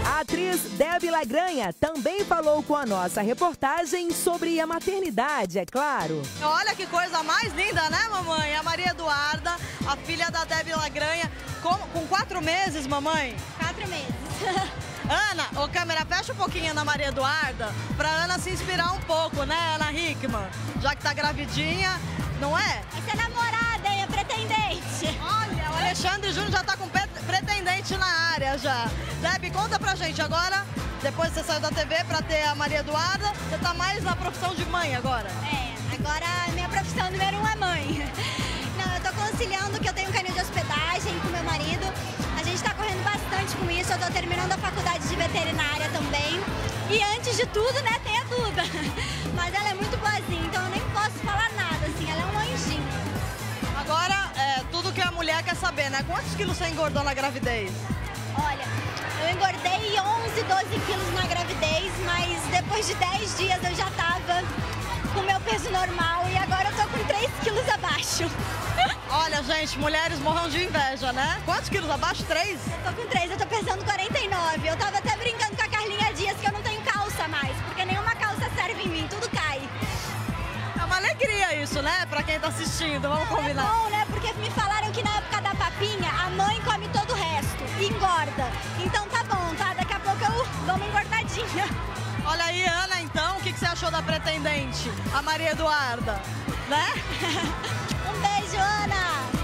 A atriz Debbie Lagranha também falou com a nossa reportagem sobre a maternidade, é claro. Olha que coisa mais linda, né, mamãe? A Maria Eduarda, a filha da Debbie Lagranha, com 4 meses, mamãe? 4 meses. Ana, ô câmera, fecha um pouquinho na Maria Eduarda, pra Ana se inspirar um pouco, né, Ana Hickman? Já que tá gravidinha, não é? Essa é namorada, hein? É pretendente. Olha, o Alexandre Júnior já tá com pretendente na área já. Debbie, conta pra gente agora, depois que você saiu da TV pra ter a Maria Eduarda, você tá mais na profissão de mãe agora? Agora a minha profissão número 1 é mãe. Não, eu tô conciliando que eu tenho um canil de hospedagem com meu marido. A gente tá correndo bastante com isso, eu tô terminando a faculdade de veterinária também. E antes de tudo, né, tem a Duda. Mas ela é muito boazinha, então eu nem posso falar nada, assim, ela é um anjinho. Agora, tudo que a mulher quer saber, né? Quantos quilos você engordou na gravidez? Olha, eu engordei 11, 12 quilos na gravidez, mas depois de 10 dias eu já tava com o meu peso normal e agora eu tô com 3 quilos abaixo. Olha, gente, mulheres morram de inveja, né? Quantos quilos abaixo? 3? Eu tô com 3, eu tô pesando 49. Eu tava até brincando com a Carlinha Dias que eu não tenho calça mais, porque nenhuma calça serve em mim, tudo cai. É uma alegria isso, né? Pra quem tá assistindo, vamos combinar. É bom, né? Porque me falaram que na época da papinha, a mãe come todo o resto e engorda. Então tá bom, tá? Daqui a pouco eu dou uma engordadinha. Olha aí, Ana, então, o que você achou da pretendente, a Maria Eduarda, né? Um beijo, Ana!